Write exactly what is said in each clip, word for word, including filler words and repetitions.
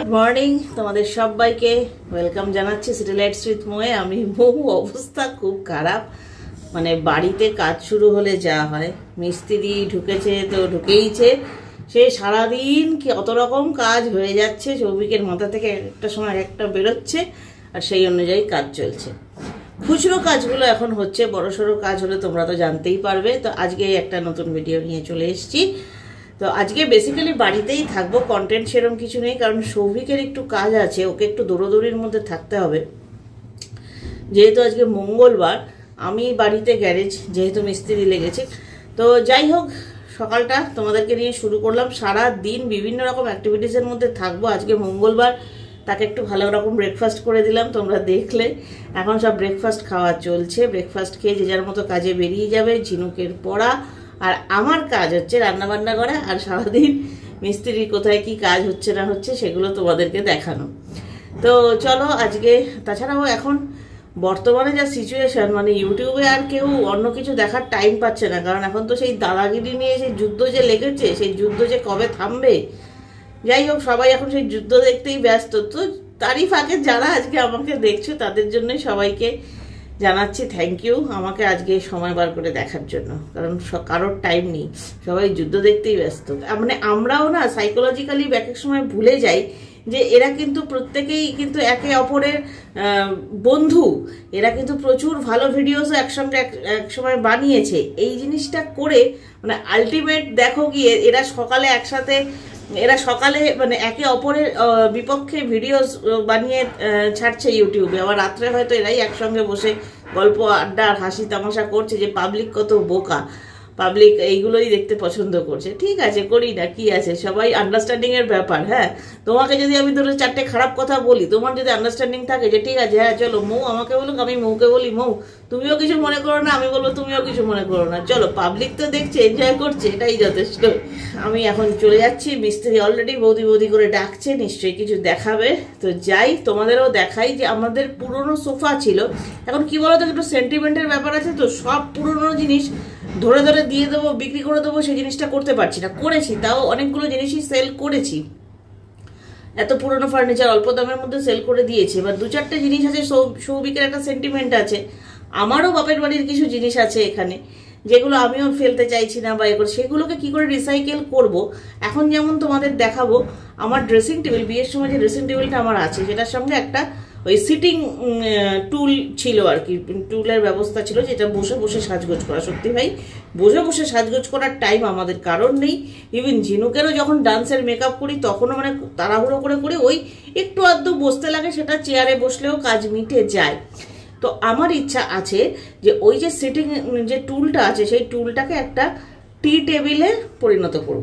Morning তোমাদের সবাইকে welcome জানাচ্ছি সিটি লাইটস উইথ মোয়ে। আমি বহু অবস্থা খুব খারাপ, মানে বাড়িতে কাজ শুরু হলে যা হয়, মিস্ত্রি ঢুকেছে তো ঢুকেইছে, সে সারাদিন কি অত রকম কাজ হয়ে যাচ্ছে, সৌভিকের মাথা থেকে একটা সময় একটা বেরোচ্ছে আর সেই অনুযায়ী কাজ চলছে। খুচরো কাজগুলো এখন হচ্ছে, বড়সড় কাজ হলে তোমরা তো জানতেই পারবে। তো আজকে একটা নতুন ভিডিও নিয়ে চলে এসেছি। তো আজকে বেসিক্যালি বাড়িতেই থাকবো, কন্টেন্ট সেরকম কিছু নেই, কারণ সৌভিকের একটু কাজ আছে, ওকে একটু দৌড়োদৌড়ির মধ্যে থাকতে হবে। যেহেতু আজকে মঙ্গলবার, আমি বাড়িতে গ্যারেজ, যেহেতু মিস্ত্রি লেগেছে। তো যাই হোক, সকালটা তোমাদেরকে নিয়ে শুরু করলাম। সারা দিন বিভিন্ন রকম অ্যাক্টিভিটিসের মধ্যে থাকবো। আজকে মঙ্গলবার, তাকে একটু ভালো রকম ব্রেকফাস্ট করে দিলাম, তোমরা দেখলে। এখন সব ব্রেকফাস্ট খাওয়া চলছে। ব্রেকফাস্ট খেয়ে যে যার মতো কাজে বেরিয়ে যাবে। ঝিনুকের পড়া আর আমার কাজ হচ্ছে রান্নাবান্না করা, আর সারাদিন মিস্ত্রির কোথায় কি কাজ হচ্ছে না হচ্ছে সেগুলো তোমাদেরকে দেখানো। তো চলো আজকে, তাছাড়াও এখন বর্তমানে যা সিচুয়েশন, মানে ইউটিউবে আর কেউ অন্য কিছু দেখার টাইম পাচ্ছে না, কারণ এখন তো সেই দাদাগিরি নিয়ে সেই যুদ্ধ যে লেগেছে, সেই যুদ্ধ যে কবে থামবে। যাই হোক, সবাই এখন সেই যুদ্ধ দেখতেই ব্যস্ত। তো তারই ফাঁকে যারা আজকে আমাকে দেখছো, তাদের জন্যই সবাইকে জানাচ্ছি থ্যাংক ইউ, আমাকে আজকে সময় বার করে দেখার জন্য, কারণ কারোর টাইম নেই, সবাই যুদ্ধ দেখতেই ব্যস্ত। মানে আমরাও না সাইকোলজিক্যালি এক এক সময় ভুলে যাই যে এরা কিন্তু প্রত্যেকেই কিন্তু একে অপরের বন্ধু। এরা কিন্তু প্রচুর ভালো ভিডিওসও একসঙ্গে এক সময় বানিয়েছে। এই জিনিসটা করে মানে আলটিমেট দেখো গিয়ে এরা সকালে একসাথে এরা সকালে মানে একে অপরের বিপক্ষে ভিডিওস বানিয়ে ছাড়ছে ইউটিউবে, আবার রাত্রে হয়তো এরাই একসঙ্গে বসে গল্প আড্ডা আর হাসি তামাশা করছে যে পাবলিক কত বোকা, পাবলিক এইগুলোই দেখতে পছন্দ করছে। ঠিক আছে, করি না, কি আছে, সবাই আন্ডারস্ট্যান্ডিং এর ব্যাপার। হ্যাঁ, তোমাকে যদি আমি ধরো চারটে খারাপ কথা বলি, তোমার যদি আন্ডারস্ট্যান্ডিং থাকে যে ঠিক আছে, হ্যাঁ চলো মৌ আমাকে বলুক, আমি মৌকে বলি মৌ তুমিও কিছু মনে করো না, আমি বলবো তুমিও কিছু মনে করো না, চলো পাবলিক তো দেখছে, এনজয় করছে, এটাই যথেষ্ট। আমি এখন চলে যাচ্ছি, মিস্ত্রি অলরেডি বৌদি বৌদি করে ডাকছে, নিশ্চয়ই কিছু দেখাবে। তো যাই, তোমাদেরও দেখাই যে আমাদের পুরনো সোফা ছিল, এখন কি বলতো একটু সেন্টিমেন্টের ব্যাপার আছে, তো সব পুরনো জিনিস ধরে ধরে দিয়ে দেবো, বিক্রি করে দেবো, সেই জিনিসটা করতে পারছি না। করেছি, তাও অনেকগুলো জিনিসই সেল করেছি। এত পুরনো ফার্নিচার অল্প দামের মধ্যে সেল করে দিয়েছি। এবার দু চারটে জিনিস আছে, সৌভিকের একটা সেন্টিমেন্ট আছে, আমারও বাপের বাড়ির কিছু জিনিস আছে এখানে, যেগুলো আমিও ফেলতে চাইছি না বা এ করে, সেগুলোকে কি করে রিসাইকেল করব। এখন যেমন তোমাদের দেখাবো, আমার ড্রেসিং টেবিল, বিয়ের সময় যে ড্রেসিং টেবিলটা আমার আছে, সেটার সঙ্গে একটা ওই সিটিং টুল ছিল আর কি, টুলের ব্যবস্থা ছিল, যেটা বসে বসে সাজগোজ করা। সত্যি ভাই, বসে বসে সাজগোজ করার টাইম আমাদের কারণ নেই। ইভেন ঝিনুকেরও যখন ডান্সের মেকআপ করি, তখনও মানে তাড়াহুড়ো করে করে ওই একটু আধটু বসতে লাগে, সেটা চেয়ারে বসলেও কাজ মিটে যায়। তো আমার ইচ্ছা আছে যে ওই যে সিটিং যে টুলটা আছে, সেই টুলটাকে একটা টি টেবিলে পরিণত করব।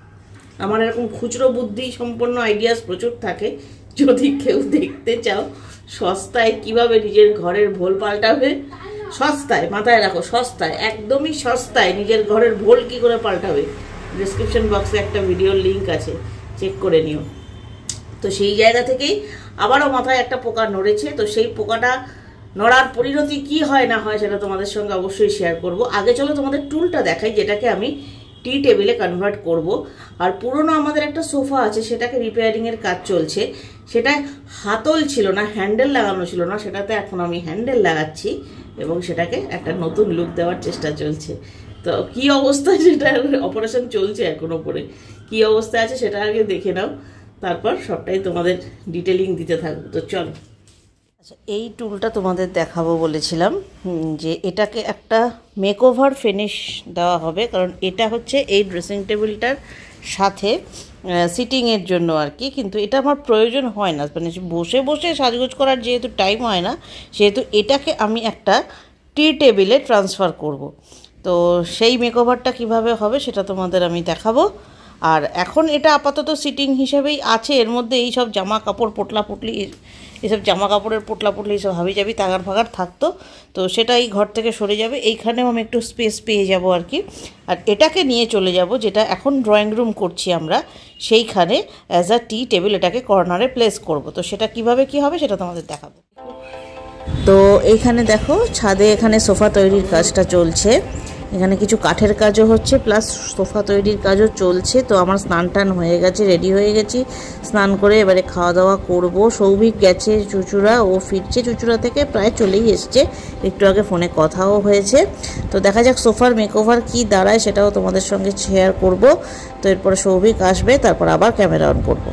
আমার এরকম খুচরো বুদ্ধি সম্পন্ন আইডিয়াস প্রচুর থাকে। যদি কেউ দেখতে চাও সস্তায় কিভাবে নিজের ঘরের ভোল পাল্টাবে, সস্তায়, মাথায় রাখো, সস্তায়, একদমই সস্তায় নিজের ঘরের ভোল কি করে পাল্টাবে, ডিসক্রিপশন বক্সে একটা ভিডিওর লিঙ্ক আছে, চেক করে নিও। তো সেই জায়গা থেকেই আবারও মাথায় একটা পোকা নড়েছে। তো সেই পোকাটা নড়ার পরিণতি কি হয় না হয় সেটা তোমাদের সঙ্গে অবশ্যই শেয়ার করব। আগে চলো তোমাদের টুলটা দেখাই, যেটাকে আমি টি টেবিলে কনভার্ট করব। আর পুরনো আমাদের একটা সোফা আছে, সেটাকে রিপেয়ারিং এর কাজ চলছে। সেটা হাতল ছিল না, হ্যান্ডেল লাগানো ছিল না, সেটাতে এখন আমি হ্যান্ডেল লাগাচ্ছি এবং সেটাকে একটা নতুন লুক দেওয়ার চেষ্টা চলছে। তো কি অবস্থায় সেটা অপারেশন চলছে এখন ওপরে, কি অবস্থা আছে সেটা আগে দেখে নাও, তারপর সবটাই তোমাদের ডিটেলিং দিতে থাকবো। তো চলো, আচ্ছা এই টুলটা তোমাদের দেখাবো বলেছিলাম, যে এটাকে একটা মেকওভার ফিনিশ দেওয়া হবে, কারণ এটা হচ্ছে এই ড্রেসিং টেবিলটার সাথে সিটিংয়ের জন্য আর কি। কিন্তু এটা আমার প্রয়োজন হয় না, মানে বসে বসে সাজগোজ করার যেহেতু টাইম হয় না, সেহেতু এটাকে আমি একটা টি টেবিলে ট্রান্সফার করব। তো সেই মেকওভারটা কিভাবে হবে সেটা তোমাদের আমি দেখাবো। আর এখন এটা আপাতত সিটিং হিসেবেই আছে, এর মধ্যে এই সব জামা কাপড় পোটলা পুটলি, এইসব জামা কাপড়ের পোটলা পুটলি এইসব হাবি যাবি তাগার ফাগার থাকতো, তো সেটা এই ঘর থেকে সরে যাবে। এইখানেও আমি একটু স্পেস পেয়ে যাব আর কি। আর এটাকে নিয়ে চলে যাব, যেটা এখন ড্রয়িং রুম করছি আমরা, সেইখানে অ্যাজ আ টি টেবিল এটাকে কর্নারে প্লেস করব। তো সেটা কিভাবে কি হবে সেটা তোমাদের দেখাবো। তো এইখানে দেখো, ছাদে এখানে সোফা তৈরির কাজটা চলছে। এখানে কিছু কাঠের কাজও হচ্ছে, প্লাস সোফা তৈরির কাজও চলছে। তো আমার স্নান টান হয়ে গেছে, রেডি হয়ে গেছি, স্নান করে এবারে খাওয়া দাওয়া করব। সৌভিক গেছে চুচুড়া, ও ফিরছে চুচুড়া থেকে, প্রায় চলেই এসছে, একটু আগে ফোনে কথাও হয়েছে। তো দেখা যাক সোফার মেকওভার কি দাঁড়ায়, সেটাও তোমাদের সঙ্গে শেয়ার করব। তো এরপরে সৌভিক আসবে, তারপর আবার ক্যামেরা অন করব।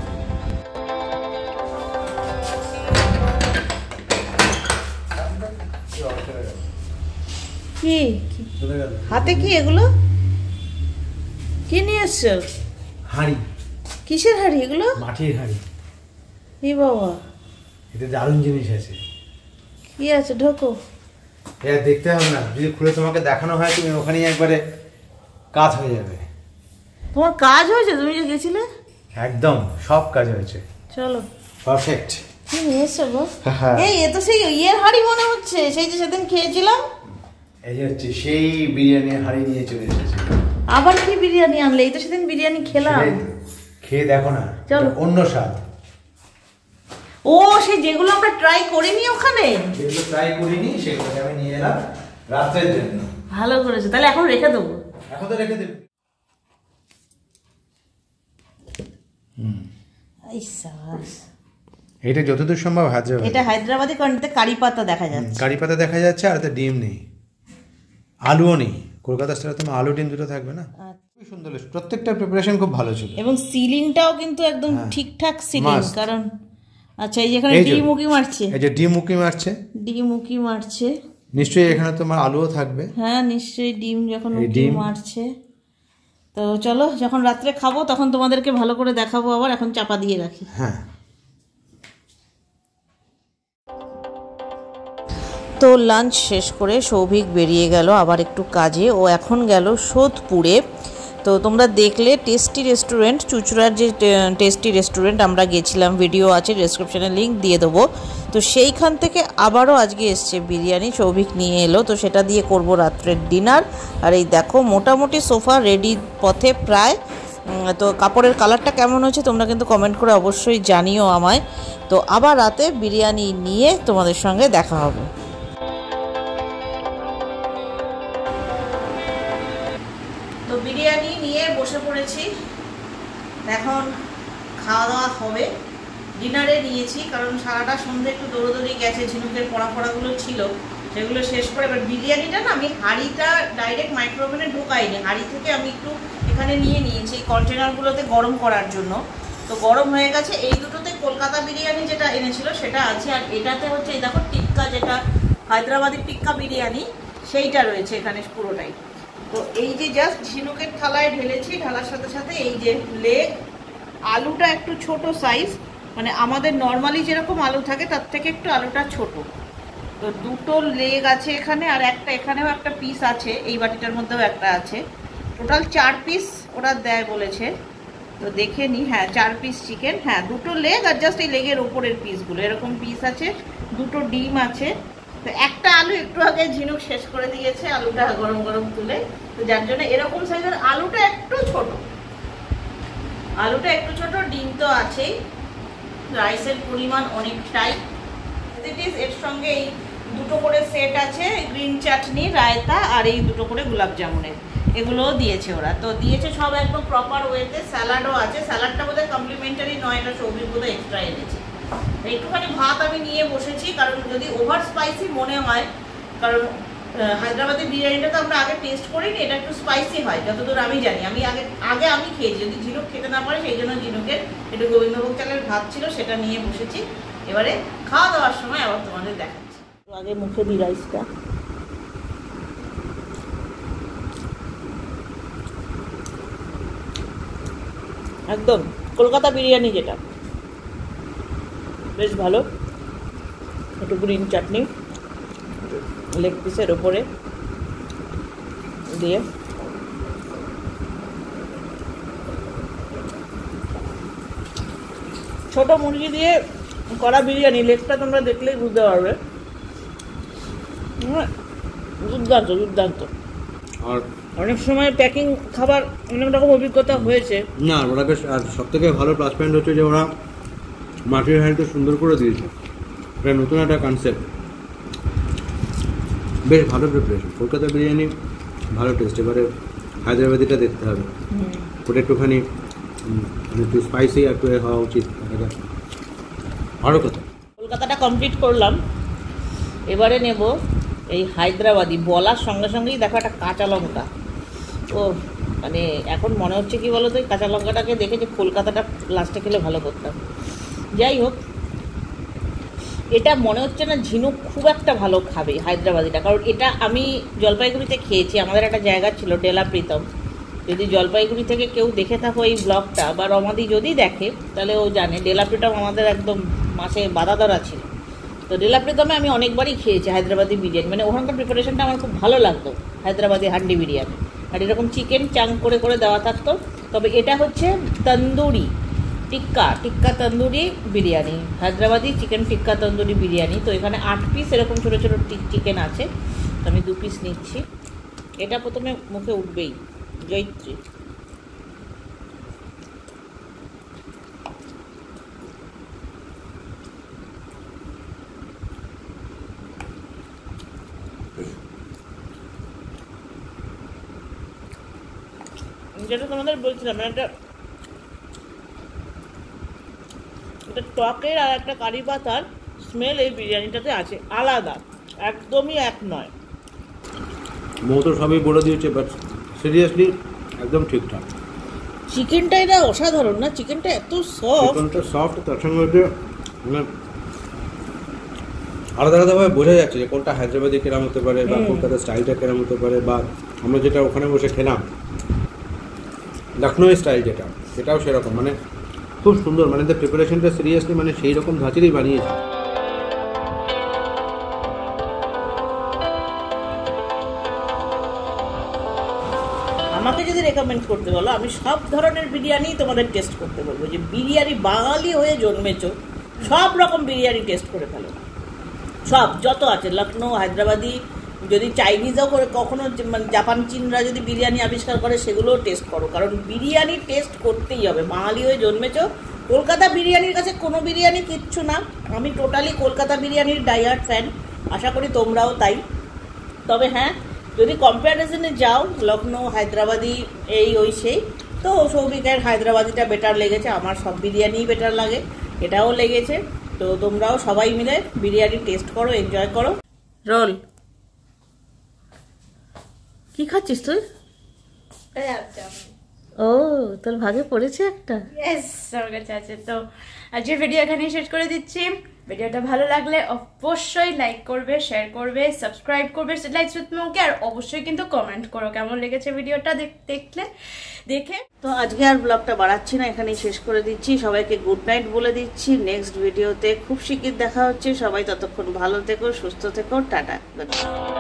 কি হাতে কি এগুলো কি নিয়ে এসছো? হাঁড়ি। কিসের হাঁড়ি এগুলো? মাটির হাঁড়ি। এই বাবা, এটা দারুণ জিনিস আছে। কি আছে? ঢোকো। এটা দেখতে হবে না, যদি খুলে তোমাকে দেখানো হয় তুমি ওখানেই একবারে কাজ হয়ে যাবে। তোমার কাজ হয়েছে? তুমি যে গেছিলে? একদম সব কাজ হয়েছে। চলো। পারফেক্ট। কি নিয়ে এসছো গো? এই এ তো সেই ইয়ের হাঁড়ি মনে হচ্ছে, সেই যে সেদিন খেয়েছিলাম। এই যে হচ্ছে সেই বিরিয়ানি হাঁড়ি নিয়ে চলে এসেছে। আবার কি বিরিয়ানি আনলে? এই তো সেদিন বিরিয়ানি খেলাম। খেয়ে দেখো না, অন্য স্বাদ। ও সেই যেগুলো আমরা ট্রাই করিনি ওখানে, যেগুলো ট্রাই করিনি সেগুলো আমি নিয়ে এলাম রাতের জন্য। ভালো করেছো, তাহলে এখন রেখে দেবো। এখন তো রেখে দেব। হুম, এটা যতদূর সম্ভব ভাজা। এটা হায়দ্রাবাদি কর্নতে কারি পাতা দেখা যাচ্ছে। কারি পাতা দেখা যাচ্ছে, আর এতে ডিম নেই, আলুও নেই। কলকাতা স্টাইলে তোমার আলু ডিম দুটো থাকবে না। খুব সুন্দর, প্রত্যেকটা প্রিপারেশন খুব ভালো ছিল। এবং সিলিংটাও কিন্তু একদম ঠিকঠাক সিলিং। কারণ আচ্ছা, এই যেখানে ডিম উকি মারছে, এই যে ডিম উকি মারছে, ডিম উকি মারছে, নিশ্চয়ই এখানে তোমার আলুও থাকবে। হ্যাঁ নিশ্চয়ই, ডিম যখন উকি মারছে। তো চলো, যখন রাত্রে খাবো তখন তোমাদেরকে ভালো করে দেখাবো আবার। এখন চাপা দিয়ে রাখি। হ্যাঁ। তো লাঞ্চ শেষ করে সৌভিক বেরিয়ে গেল আবার একটু কাজে। ও এখন গেল সোদপুরে। তো তোমরা দেখলে টেস্টি রেস্টুরেন্ট, চুচুড়ার যে টেস্টি রেস্টুরেন্ট আমরা গেছিলাম, ভিডিও আছে, ডেসক্রিপশানে লিঙ্ক দিয়ে দেবো। তো সেইখান থেকে আবারও আজকে এসছে বিরিয়ানি, সৌভিক নিয়ে এলো। তো সেটা দিয়ে করব রাত্রের ডিনার। আর এই দেখো মোটামুটি সোফা রেডি পথে প্রায়। তো কাপড়ের কালারটা কেমন হয়েছে তোমরা কিন্তু কমেন্ট করে অবশ্যই জানিও আমায়। তো আবার রাতে বিরিয়ানি নিয়ে তোমাদের সঙ্গে দেখা হবে। তো বিরিয়ানি নিয়ে বসে পড়েছি, এখন খাওয়া দাওয়া হবে। ডিনারে নিয়েছি, কারণ সারাটা সন্ধ্যে একটু দৌড়োদৌড়ি গেছে, ঝিনুকের পড়া পড়াগুলো ছিল, সেগুলো শেষ করে এবার বিরিয়ানিটা না আমি হাঁড়িটা ডাইরেক্ট মাইক্রোওভেনে ঢোকাইনি, হাঁড়ি থেকে আমি একটু এখানে নিয়ে নিয়েছি কন্টেনারগুলোতে গরম করার জন্য। তো গরম হয়ে গেছে। এই দুটোতে কলকাতা বিরিয়ানি যেটা এনেছিল সেটা আছে, আর এটাতে হচ্ছে এই দেখো টিক্কা, যেটা হায়দ্রাবাদি টিক্কা বিরিয়ানি, সেইটা রয়েছে এখানে পুরোটাই। তো এই যে জাস্ট ঝিনুকের থালায় ঢেলেছি, ঢালার সাথে সাথে এই যে লেগ, আলুটা একটু ছোট সাইজ, মানে আমাদের নর্মালি যেরকম আলু থাকে তার থেকে একটু আলুটা ছোট। তো দুটো লেগ আছে এখানে, আর একটা এখানেও একটা পিস আছে, এই বাটিটার মধ্যেও একটা আছে। টোটাল চার পিস ওরা দেয় বলেছে। তো দেখে নি, হ্যাঁ চার পিস চিকেন, হ্যাঁ দুটো লেগ আর জাস্ট এই লেগের ওপরের পিসগুলো এরকম পিস আছে। দুটো ডিম আছে। তো একটা আলু একটু আগে ঝিনুক শেষ করে দিয়েছে, আলুটা গরম গরম তুলে। তো যার জন্য এরকম সাইজের আলুটা একটু ছোট, আলুটা একটু ছোট, ডিম তো আছেই, রাইসের পরিমাণ অনেকটাই। এর সঙ্গে এই দুটো করে সেট আছে, গ্রিন চাটনি, রায়তা, আর এই দুটো করে গোলাপ জামুনের, এগুলোও দিয়েছে ওরা। তো দিয়েছে সব একদম প্রপার ওয়েতে। স্যালাডও আছে, স্যালাডটা বোধহয় কমপ্লিমেন্টারি নয়, এটা সবজি বোধহয় এক্সট্রা এনেছে। একটুখানি ভাত আমি নিয়ে বসেছি, কারণ যদি ওভার স্পাইসি মনে হয়, কারণ হায়দ্রাবাদের বিরিয়ানিটা তো আমরা আগে টেস্ট করিনি, এটা একটু স্পাইসি হয় যতদূর আমি জানি। আমি আগে আগে আমি খেয়েছি, যদি ঝিনুক খেতে না পারে সেই জন্য ঝিনুকের একটু গোবিন্দভোগ চালের ভাত ছিল, সেটা নিয়ে বসেছি। এবারে খাওয়া দাওয়ার সময় আবার তোমাদের দেখাচ্ছি। আগে মুখে দিই রাইসটা। একদম কলকাতা বিরিয়ানি যেটা, বেশ ভালো। একটু গ্রিন চাটনি লেগ পিসের ওপরে দিয়ে, ছোট মুরগি দিয়ে করা বিরিয়ানি, লেগটা তোমরা দেখলেই বুঝতে পারবে। দুর্দান্ত দুর্দান্ত। আর অনেক সময় প্যাকিং খাবার অনেক রকম অভিজ্ঞতা হয়েছে না, ওরা বেশ। আর সব থেকে ভালো প্লাস পয়েন্ট হচ্ছে যে ওরা মাটির হাঁড়িটা সুন্দর করে দিয়েছে, এটা নতুন একটা কনসেপ্ট, বেশ ভালো প্রিপারেশন। কলকাতা বিরিয়ানি ভালো টেস্ট। এবারে হায়দ্রাবাদিটা দেখতে হবে, ওটা একটুখানি একটু স্পাইসি একটু হওয়া উচিত। আরও কথা কলকাতাটা কমপ্লিট করলাম, এবারে নেব এই হায়দ্রাবাদি। বলার সঙ্গে সঙ্গেই দেখো একটা কাঁচা লঙ্কা, ও মানে এখন মনে হচ্ছে কি বলো তো, এই কাঁচা লঙ্কাটাকে দেখে যে কলকাতাটা লাস্টে খেলে ভালো করতাম। যাই হোক, এটা মনে হচ্ছে না ঝিনুক খুব একটা ভালো খাবে হায়দ্রাবাদিটা, কারণ এটা আমি জলপাইগুড়িতে খেয়েছি। আমাদের একটা জায়গা ছিল ডেলা প্রীতম, যদি জলপাইগুড়ি থেকে কেউ দেখে থাকো এই ব্লগটা, বা রমাদি যদি দেখে তাহলে ও জানে ডেলা প্রীতম আমাদের একদম মাসে বাদাদরা ছিল। তো ডেলা প্রীতমে আমি অনেকবারই খেয়েছি হায়দ্রাবাদি বিরিয়ানি, মানে ওখানকার প্রিপারেশনটা আমার খুব ভালো লাগতো, হায়দ্রাবাদি হান্ডি বিরিয়ানি। আর এরকম চিকেন চাং করে করে দেওয়া থাকতো। তবে এটা হচ্ছে তন্দুরি টিক্কা, টিক্কা তন্দুরি বিরিয়ানি, হায়দ্রাবাদি চিকেন টিক্কা তন্দুরি বিরিয়ানি। তো এখানে আট পিস এরকম ছোটো ছোটো চিকেন আছে, তো আমি দু পিস নিচ্ছি। এটা প্রথমে মুখে উঠবেই, জয়ত্রী। যেটা তোমাদের বলছিলাম, একটা এটা টকের আর একটা কারি পাতার স্মেল এই বিরিয়ানিটাতে আছে, আলাদা, একদমই এক নয়। মৌ তো সবই বলে দিয়েছে, বাট সিরিয়াসলি একদম ঠিকঠাক। চিকেনটা এটা অসাধারণ না, চিকেনটা এত সফট, চিকেনটা সফট, তার সঙ্গে হচ্ছে মানে আলাদা আলাদাভাবে বোঝা যাচ্ছে যে কোনটা হায়দ্রাবাদি কেরাম হতে পারে, বা কলকাতার স্টাইলটা কেরাম হতে পারে, বা আমরা যেটা ওখানে বসে খেলাম লখনৌ স্টাইল যেটা, সেটাও সেরকম। মানে খুব সুন্দর, মানে তার প্রিপারেশনটা সিরিয়াসলি মানে সেই রকম ধাঁচেরই বানিয়েছে। আমাকে যদি রেকমেন্ড করতে বলো, আমি সব ধরনের বিরিয়ানি তোমাদের টেস্ট করতে বলবো। যে বিরিয়ানি বাঙালি হয়ে জন্মেছো, সব রকম বিরিয়ানি টেস্ট করে ফেলো, সব যত আছে, লখনৌ, হায়দ্রাবাদি, যদি চাইনিজও করে কখনো মানে জাপান চীনরা যদি বিরিয়ানি আবিষ্কার করে সেগুলোও টেস্ট করো, কারণ বিরিয়ানি টেস্ট করতেই হবে। বাঙালি হয়ে জন্মেছো, কলকাতা বিরিয়ানির কাছে কোনো বিরিয়ানি কিচ্ছু না। আমি টোটালি কলকাতা বিরিয়ানির ডাইহার্ট ফ্যান, আশা করি তোমরাও তাই। তবে হ্যাঁ, যদি কম্প্যারিজনে যাও লখনৌ, হায়দ্রাবাদি, এই ওই সেই, তো সৌভিকের হায়দ্রাবাদিটা বেটার লেগেছে, আমার সব বিরিয়ানিই বেটার লাগে, এটাও লেগেছে। তো তোমরাও সবাই মিলে বিরিয়ানি টেস্ট করো, এনজয় করো। রোল কি খাচ্ছিস তুই? ও, তোর ভাগে পড়েছে একটা। ইয়েস, আমার কাছে আছে। তো আজকের ভিডিও এখানেই শেষ করে দিচ্ছি। ভিডিওটা ভালো লাগলে অবশ্যই লাইক করবে, শেয়ার করবে, সাবস্ক্রাইব করবে লাইক উইথ মৌকে, আর অবশ্যই কিন্তু কমেন্ট করো কেমন লেগেছে ভিডিওটা দেখলে দেখে। তো আজকে আর ব্লগটা বাড়াচ্ছি না, এখানেই শেষ করে দিচ্ছি। সবাইকে গুড নাইট বলে দিচ্ছি। নেক্সট ভিডিওতে খুব শিগগির দেখা হচ্ছে। সবাই ততক্ষণ ভালো থেকো, সুস্থ থেকো, টাটা।